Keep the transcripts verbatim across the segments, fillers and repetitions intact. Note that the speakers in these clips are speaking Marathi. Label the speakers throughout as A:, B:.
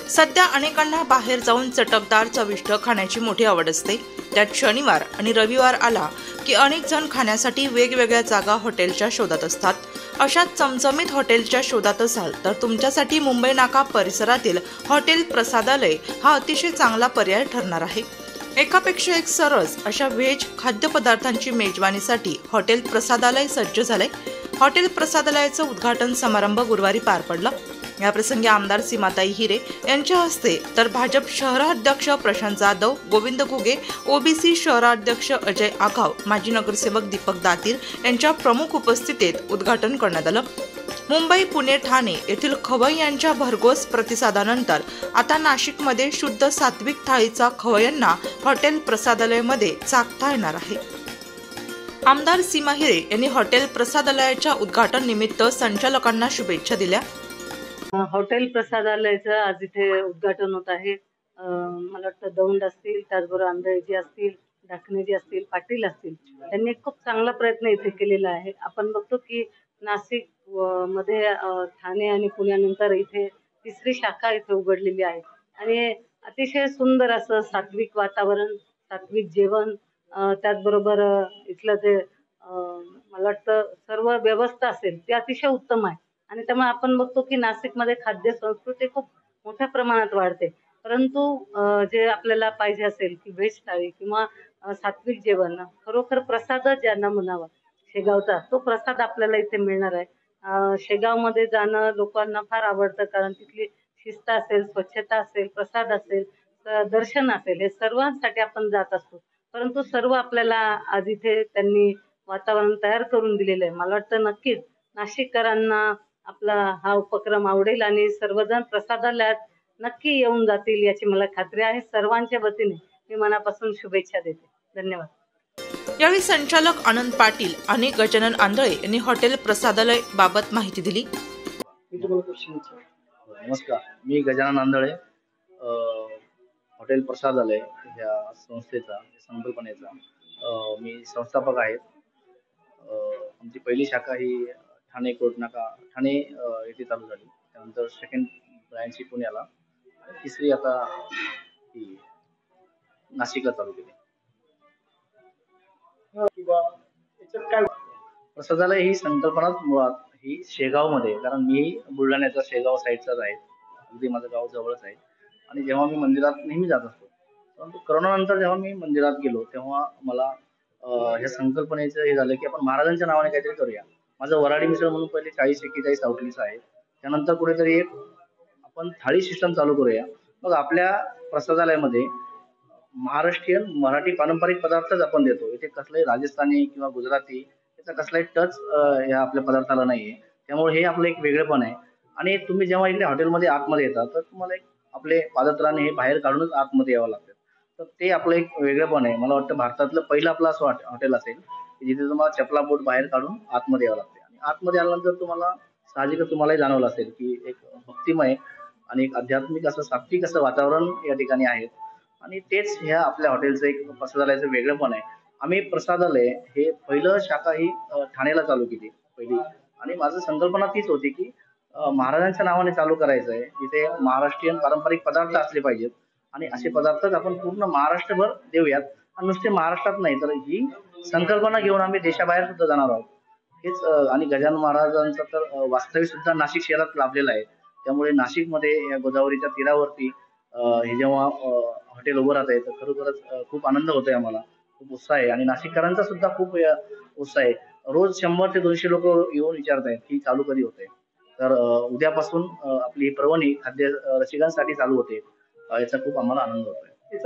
A: सध्या अनेकांना बाहेर जाऊन चटकदार चविष्ट खाण्याची मोठी आवड असते। त्यात शनिवार आणि रविवार आला की अनेक जण खाण्यासाठी वेगवेगळ्या जागा हॉटेलच्या शोधात असतात। अशात चमचमीत हॉटेलच्या शोधात असाल तर तुमच्यासाठी मुंबई नाका परिसरातील हॉटेल प्रसादालय हा अतिशय चांगला पर्याय ठरणार आहे। एकापेक्षा एक सरस अशा व्हेज खाद्यपदार्थांची मेजवानीसाठी हॉटेल प्रसादालय सज्ज झाले। हॉटेल प्रसादालयाचं उद्घाटन समारंभ गुरुवारी पार पडला। या प्रसंगी आमदार सीमाताई हिरे यांच्या हस्ते तर भाजप शहराध्यक्ष प्रशांत जाधव, गोविंद घुगे, ओबीसी शहराध्यक्ष अजय आघाव, माजी नगरसेवक दीपक दातीर यांच्या प्रमुख उपस्थितीत उद्घाटन करण्यात आलं। मुंबई, पुणे, ठाणे येथील खवय्ये यांच्या भरघोस प्रतिसादानंतर आता नाशिकमध्ये शुद्ध सात्विक थाळीचा खवय्यांना हॉटेल प्रसादालयमध्ये चाखता येणार आहे। आमदार सीमा हिरे यांनी हॉटेल प्रसादालयाच्या उद्घाटन निमित्त संचालकांना शुभेच्छा दिल्या।
B: हॉटेल प्रसादालयाचं आज इथे उद्घाटन होत आहे। मला वाटतं दौंड असतील, त्याचबरोबर आंधळेजी असतील, ढाकणेजी असतील, पाटील असतील, त्यांनी खूप चांगला प्रयत्न इथे केलेला आहे। आपण बघतो की नाशिक मध्ये ठाणे आणि पुण्यानंतर इथे तिसरी शाखा इथे उघडलेली आहे आणि अतिशय सुंदर असं सात्विक वातावरण, सात्विक जेवण, त्याचबरोबर इथलं जे मला वाटतं सर्व व्यवस्था असेल ती अतिशय उत्तम आहे आणि त्यामुळे आपण बघतो की नाशिकमध्ये खाद्य संस्कृती खूप मोठ्या प्रमाणात वाढते। परंतु जे आपल्याला पाहिजे असेल की व्हेज थाळी किंवा सात्विक जेवण, खरोखर प्रसाद ज्यांना म्हणावा शेगावचा, तो प्रसाद आपल्याला इथे मिळणार आहे। शेगावमध्ये जाणं लोकांना फार आवडतं कारण तिथली शिस्त असेल, स्वच्छता असेल, प्रसाद असेल, दर्शन असेल, हे सर्वांसाठी आपण जात असतो। परंतु सर्व आपल्याला आज इथे त्यांनी वातावरण तयार करून दिलेलं आहे। मला वाटतं नक्कीच नाशिककरांना आपला हा उपक्रम आवडेल आणि सर्वजण प्रसादालयात नक्की येऊन जातील याची मला खात्री आहे। सर्वांच्या वतीने मी मनापासून शुभेच्छा देते। धन्यवाद।
A: यावेळी संचालक आनंद पाटील आणि गजानन आंधळे यांनी हॉटेल प्रसादालय बाबत माहिती दिली।
C: नमस्कार, मी गजानन आंधळे, हॉटेल प्रसादालय या संस्थेचा संकल्पनेचा मी संस्थापक आहे। आमची पहिली शाखा ही ठाणे कोटनाका ठाणे येथे चालू झाली, त्यानंतर सेकंड ब्रँच ही पुण्याला, तिसरी आता ही नाशिकला चालू केली। प्रसादालय ही संकल्पना मुळात ही शेगाव मध्ये, कारण मी बुलढाण्याचा शेगाव साईडचाच आहे, अगदी माझं गाव जवळच आहे आणि जेव्हा मी मंदिरात नेहमी जात असतो, परंतु करोना नंतर जेव्हा मी मंदिरात गेलो तेव्हा मला ह्या संकल्पनेचं हे झालं की आपण महाराजांच्या नावाने काहीतरी करूया। माझं वराडी मिसळ म्हणून पहिले चाळीस एक्केचाळीस आउटलेट्स आहे, त्यानंतर कुठेतरी एक आपण थाळी सिस्टम चालू करूया। मग आपल्या प्रसादालयामध्ये महाराष्ट्रीयन मराठी पारंपरिक पदार्थच आपण देतो, इथे कसलाही राजस्थानी किंवा गुजराती याचा कसलाही टच या आपल्या पदार्थाला नाहीये, त्यामुळे हे आपलं एक वेगळेपण आहे। आणि तुम्ही जेव्हा इकडे हॉटेलमध्ये आतमध्ये येता तर तुम्हाला एक आपले पादत्राणे हे बाहेर काढूनच आतमध्ये यावं लागतं, तर ते आपलं एक वेगळेपण आहे। मला वाटतं भारतातलं पहिलं आपलं असं हॉटेल असेल जिथे तुम्हाला चपला बोट बाहेर काढून आतमध्ये यावं लागते आणि आतमध्ये आल्यानंतर तुम्हाला साहजिकच तुम्हालाही जाणवलं असेल की एक भक्तिमय आणि एक आध्यात्मिक असं सात्विक असं वातावरण या ठिकाणी आहे आणि तेच ह्या आपल्या हॉटेलचं एक प्रसादालयाचं वेगळेपण आहे। आम्ही प्रसादालय हे पहिलं शाखा ही ठाण्याला चालू केली पहिली, आणि माझं संकल्पना तीच होती की महाराजांच्या नावाने चालू करायचं आहे, जिथे महाराष्ट्रीयन पारंपरिक पदार्थ असले पाहिजेत आणि असे पदार्थच आपण पूर्ण महाराष्ट्रभर देऊयात आणि नुसते महाराष्ट्रात नाही तर ही संकल्पना घेऊन आम्ही देशाबाहेर सुद्धा जाणार आहोत। हेच आणि गजानन महाराजांचं तर वास्तव्य सुद्धा नाशिक शहरात लाभलेलं आहे, त्यामुळे नाशिकमध्ये या गोदावरीच्या तीरावरती हे जेव्हा हॉटेल उभं राहत आहे तर खरोखरच खूप आनंद होतोय, आम्हाला खूप उत्साह आहे आणि नाशिककरांचा सुद्धा खूप उत्साह आहे। रोज शंभर ते दोनशे लोक येऊन विचारत आहेत की चालू कधी होते, तर उद्यापासून आपली पर्वणी खाद्य रसिकांसाठी चालू होते, याचा खूप आम्हाला आनंद होतोय।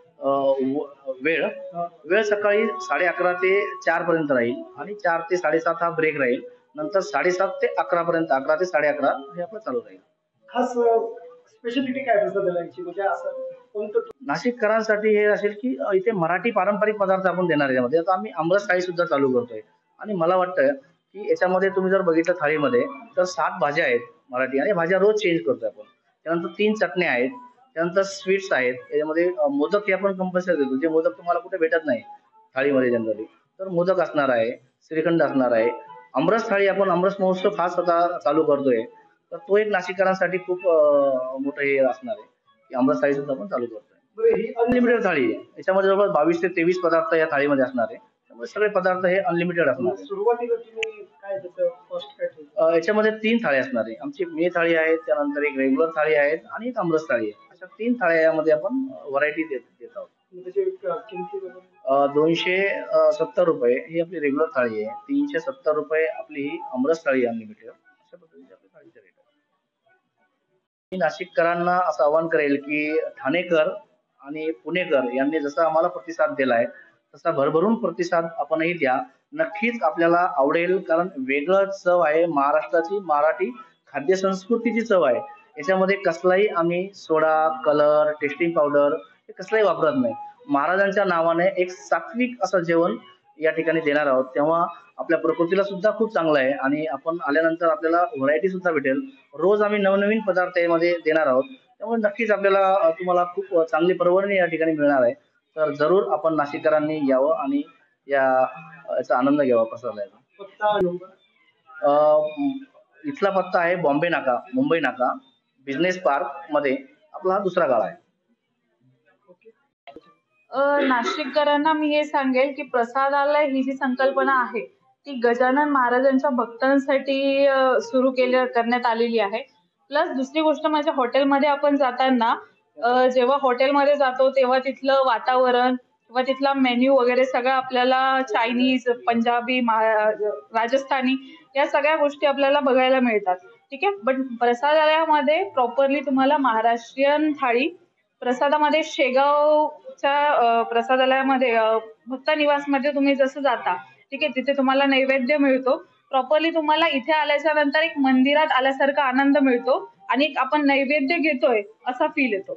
C: वेळ वेळ सकाळी साडे अकरा ते चार पर्यंत राहील आणि चार ते साडेसात हा ब्रेक राहील, नंतर साडेसात ते अकरा पर्यंत, अकरा ते साडे अकरा हे आपलं चालू राहील।
D: खास स्पेशालिटी काय प्रसादालयाची, म्हणजे असं कोणतं
C: नाशिककरांसाठी हे असेल की इथे मराठी पारंपरिक पदार्थ आपण देणार आहे। यामध्ये आता आम्ही आमरस थाळी सुद्धा चालू करतोय आणि मला वाटतं की याच्यामध्ये तुम्ही जर बघितलं थाळीमध्ये तर सात भाज्या आहेत मराठी आणि भाज्या रोज चेंज करतोय आपण, त्यानंतर तीन चटण्या आहेत, त्यानंतर स्वीट्स आहेत, त्याच्यामध्ये मोदक हे आपण कंपल्सरी देतो, जे मोदक तुम्हाला कुठे भेटत नाही थाळीमध्ये जनरली, तर मोदक असणार आहे, श्रीखंड असणार आहे। आमरस थाळी आपण आमरस महोत्सव हा स्वतः चालू करतोय, तर तो एक नाशिककरांसाठी खूप मोठं हे असणार आहे की आमरस थाळी सुद्धा आपण चालू करतोय.
D: बरं, ही
C: अनलिमिटेड थाळी आहे. याच्यामध्ये जवळपास बावीस ते तेवीस पदार्थ या थाळीमध्ये असणार आहे. त्यामुळे सगळे पदार्थ हे अनलिमिटेड असणार आहे.
D: सुरुवातीला तुम्ही काय त्याचं कॉस्ट काय ठेवलं?
C: अ, याच्यामध्ये तीन थाळी असणार आहे. आमची मे थाळी आहे, त्यानंतर एक रेग्युलर थाळी आहे आणि एक आमरस थाळी आहे. अशा तीन थाळ्या यामध्ये आपण व्हरायटी देत देत आहोत.
D: मग त्याची क- किमती वगैरे?
C: अ, दोनशे अ, सत्तर रुपये ही आपली रेग्युलर थाळी आहे. तीनशे सत्तर रुपये आपली ही आमरस थाळी अनलिमिटेड. अशा पद्धतीने आपल्या थाळीचे रेट आहे. मी नाशिककरांना असं आवाहन करेल की ठाणेकर आणि पुणेकर यांनी जसा आम्हाला प्रतिसाद दिलाय तसा भरभरून प्रतिसाद आपणही द्या. नक्कीच आपल्याला आवडेल, कारण वेगळं चव आहे. महाराष्ट्राची मराठी खाद्य संस्कृतीची चव आहे. याच्यामध्ये कसलाही आम्ही सोडा, कलर, टेस्टिंग पावडर हे कसलाही वापरत नाही. महाराजांच्या नावाने एक सात्विक असं जेवण या ठिकाणी देणार आहोत. तेव्हा आपल्या प्रकृतीला सुद्धा खूप चांगलं आहे आणि आपण आल्यानंतर आपल्याला व्हरायटी सुद्धा भेटेल. रोज आम्ही नवनवीन पदार्थ यामध्ये देणार आहोत. त्यामुळे नक्कीच आपल्याला अ, तुम्हाला खूप चांगली पर्वणी या ठिकाणी मिळणार आहे. तर जरूर आपण नाशिककरांनी यावं आणि या याचा आनंद घ्यावा प्रसादाचा.
D: पत्ता नंबर?
C: अ, इथला पत्ता आहे बॉम्बे नाका, मुंबई नाका, बिझनेस पार्क मध्ये आपला हा दुसरा गाळा आहे.
E: अ, नाशिककरांना मी हे सांगेल की प्रसादालय ही जी संकल्पना आहे ती गजानन महाराजांच्या भक्तांसाठी सुरू केल्या करण्यात आलेली आहे. प्लस दुसरी गोष्ट म्हणजे हॉटेलमध्ये आपण जाताना अ, जेव्हा हॉटेलमध्ये जातो तेव्हा तिथलं वातावरण किंवा तिथला मेन्यू वगैरे सगळं आपल्याला चायनीज, पंजाबी, राजस्थानी या सगळ्या गोष्टी आपल्याला बघायला मिळतात. ठीक आहे. बट प्रसादालयामध्ये प्रॉपरली तुम्हाला महाराष्ट्रीयन थाळी, प्रसादामध्ये शेगावच्या प्रसादालयामध्ये भक्त निवासमध्ये तुम्ही जसं जाता, ठीक आहे, तिथे तुम्हाला नैवेद्य मिळतो. प्रॉपरली तुम्हाला इथे आल्याच्या नंतर एक मंदिरात आल्यासारखा आनंद मिळतो आणि एक आपण नैवेद्य घेतोय असा फील येतो.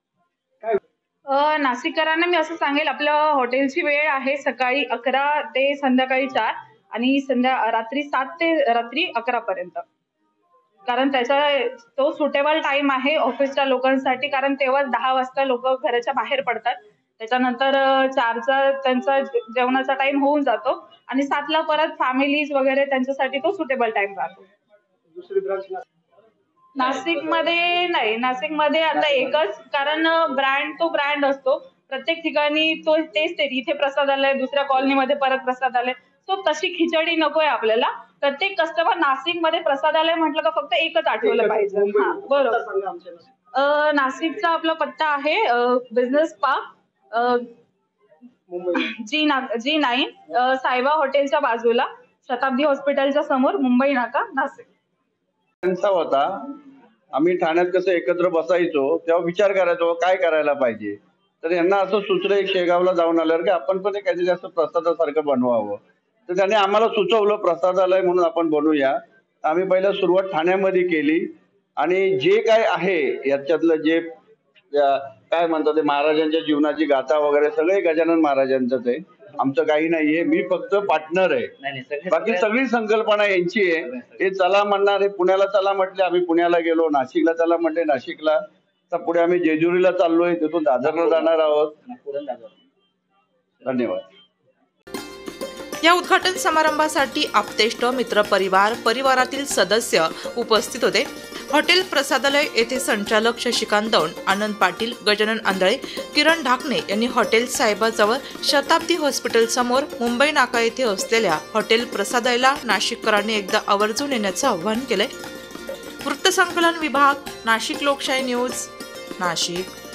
E: नाशिककरांना मी असं सांगेल, आपल्या हॉटेलची वेळ आहे सकाळी अकरा ते संध्याकाळी चार आणि संध्या रात्री सात ते रात्री अकरा पर्यंत. कारण त्याचा तो सुटेबल टाइम आहे ऑफिसच्या लोकांसाठी, कारण तेव्हा दहा वाजता लोक घराच्या बाहेर पडतात. त्याच्यानंतर चारचा त्यांचा जेवणाचा टाइम होऊन जातो आणि सातला परत फॅमिलीज वगैरे त्यांच्यासाठी तो सुटेबल टाइम राहतो.
D: दुसरी ब्रांच
E: नाशिकमध्ये नाही, नाशिकमध्ये आता एकच, कारण ब्रँड तो ब्रँड असतो प्रत्येक ठिकाणी. तो तेच ते इथे प्रसादालय, दुसऱ्या कॉलनीमध्ये परत प्रसादालय. सो तशी खिचडी नकोय आपल्याला. प्रत्येक कस्टमर नाशिकमध्ये प्रसादालय म्हटलं का फक्त एकच आठवलं पाहिजे. हा, बरोबर. नाशिकचा आपला पत्ता आहे बिझनेस पार्क, जी ना जी नाईन, सायबा हॉटेलच्या बाजूला, शताब्दी हॉस्पिटलच्या समोर, मुंबई नाका, नाशिक.
F: त्यांचा होता. आम्ही ठाण्यात कसं एकत्र बसायचो तेव्हा विचार करायचो काय करायला पाहिजे. तर यांना असं सुचलं एक शेगावला जाऊन आल्यावर की आपण पण एक काहीतरी असं प्रसादासारखं बनवावं. तर त्याने आम्हाला सुचवलं प्रसादालय म्हणून आपण बनवूया. आम्ही पहिला सुरुवात ठाण्यामध्ये केली आणि जे काय आहे याच्यातलं जे काय म्हणतात ते महाराजांच्या जीवनाची गाथा वगैरे सगळे गजानन महाराजांचंच आहे. आमचं काही नाहीये. मी फक्त पार्टनर आहे. बाकी सगळी संकल्पना यांची आहे. हे चला म्हणणार, हे पुण्याला चला म्हटले, आम्ही पुण्याला गेलो. नाशिकला चला म्हटले, नाशिकला. तर पुढे आम्ही जेजुरीला चाललोय, तिथून दादरला जाणार आहोत. धन्यवाद.
A: या उद्घाटन समारंभासाठी आप्तेष्ट, मित्र परिवार, परिवारातील सदस्य उपस्थित होते. हॉटेल प्रसादालय येथे संचालक शशिकांत दौंड, आनंद पाटील, गजानन आंधळे, किरण ढाकणे यांनी हॉटेल साहेबाजवळ शताब्दी हॉस्पिटल समोर मुंबई नाका येथे असलेल्या हॉटेल प्रसादालयाला नाशिककरांनी एकदा आवर्जून येण्याचं आवाहन केलंय. वृत्तसंकलन विभाग, नाशिक लोकशाही न्यूज, नाशिक.